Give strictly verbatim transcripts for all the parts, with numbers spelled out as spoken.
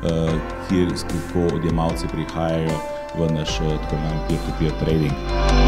kjer kako odjemalci prihajajo v naš tako imenovani peer-to-peer trading.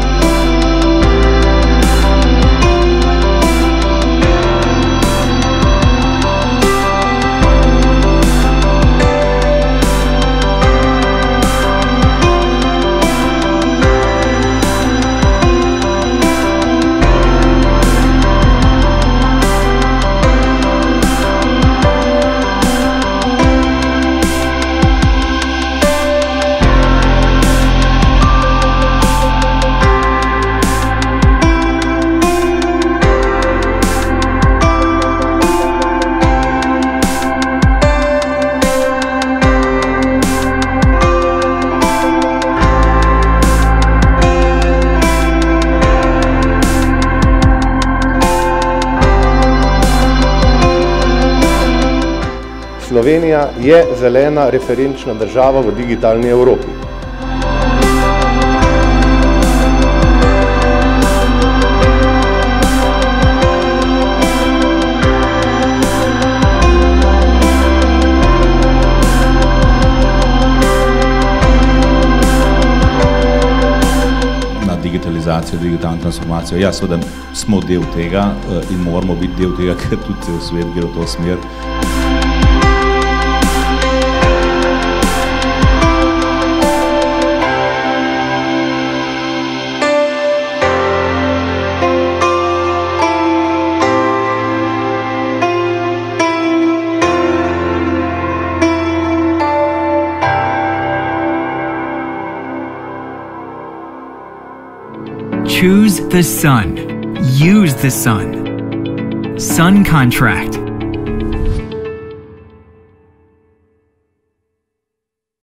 Slovenija je zelena referenčna država v digitalni Evropi. Digitalizacijo, digitalno transformacijo. Ja, seveda smo del tega in moramo biti del tega, ker tudi cel svet gre v to smer. Choose the sun. Use the sun. SunContract.